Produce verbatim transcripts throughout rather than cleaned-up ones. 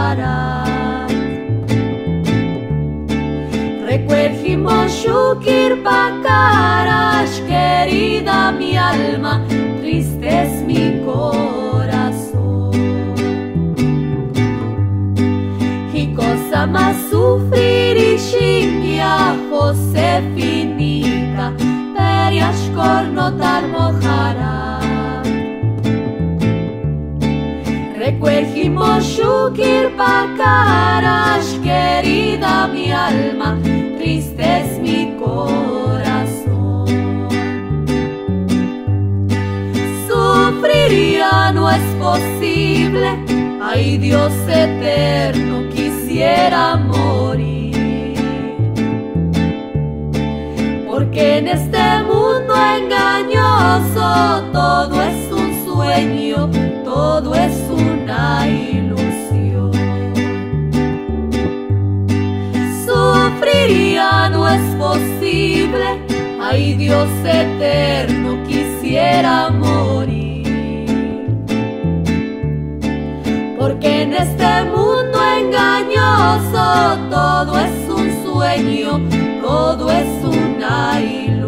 mojarat. Recuerdo shukir bakarash, querida mi alma, triste es mi corazón. Y cosa más sufrir y shingia Josefinita, periash kornotar mojarat. Recuerdo shukir bakarash, querida mi alma, triste es mi corazón. Sufriría, no es posible, ay Dios eterno, quisiera morir. Porque en este mundo engañoso todo es un sueño, todo es una ilusión. Sufriría, no es posible, ay Dios eterno, quisiera morir. Porque en este mundo engañoso todo es un sueño, todo es una ilusión.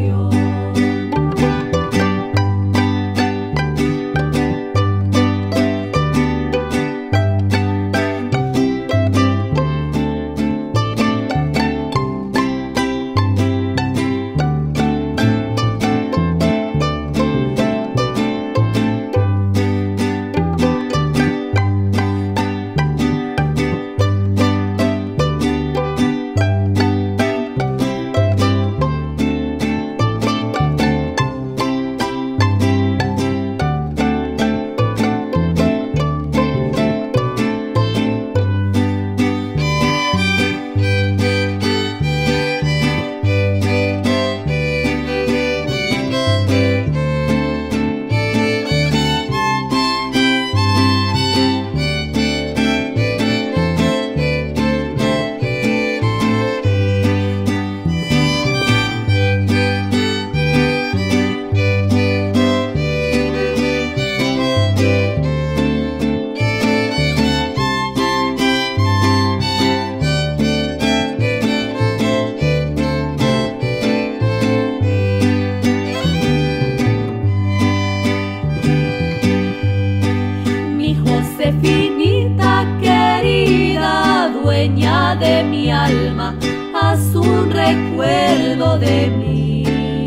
Josefinita querida, dueña de mi alma, haz un recuerdo de mí.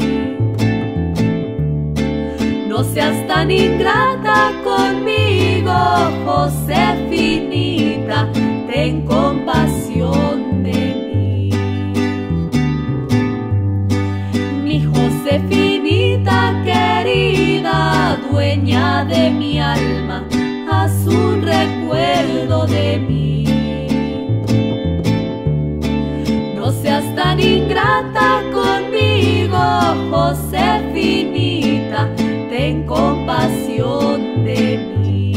No seas tan ingrata conmigo, Josefinita, ten compasión de mí. Mi Josefinita querida, dueña de mi alma, haz un recuerdo de mí. No seas tan ingrata conmigo, Josefinita, ten compasión de mí.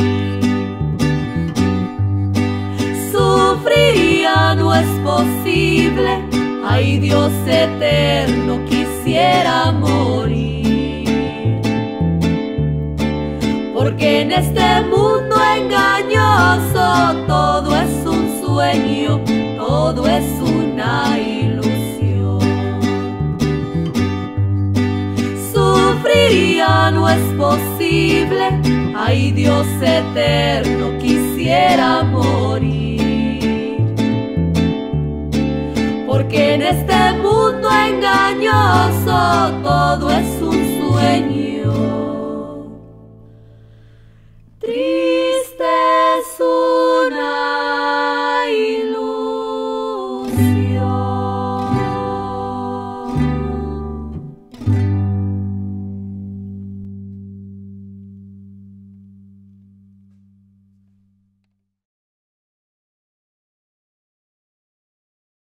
Sufriría, no es posible, ay Dios eterno, quisiera morir. Porque en este mundo engañoso todo es un sueño, todo es una ilusión. Sufriría, no es posible, ay Dios eterno, quisiera morir. Porque en este mundo engañoso todo es un sueño, triste es una ilusión.